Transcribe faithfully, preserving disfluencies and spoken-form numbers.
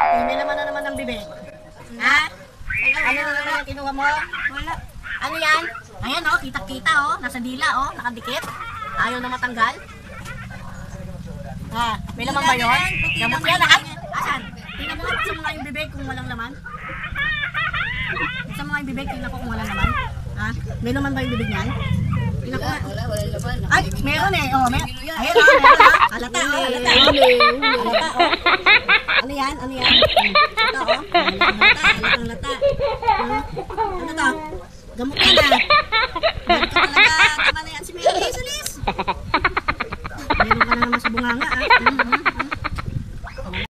Eh, may laman na naman ng bibig. Ha? Ano na naman yung kinuha mo? Wala. Ano yan? Ayan oh, kita-kita oh. Nasa dila oh, nakadikit. Ayaw na matanggal. Ha? May laman ba yun? Gamot yan ah. Asan? Tingnan mo nga, buksan mo nga yung bibig kung walang laman. Buksan mo nga yung bibig, tingnan ko kung walang laman. Ha? May laman ba yung bibig niyan? Tingnan ko nga. Wala, wala laman. Ay, meron eh. Oh, may. Ayun oh, meron ah. Halata oh, halata. Halata oh. Ano yan? Ano yan? Ito oh. Halata, halatang lata. Ano to? Gamot yan ah.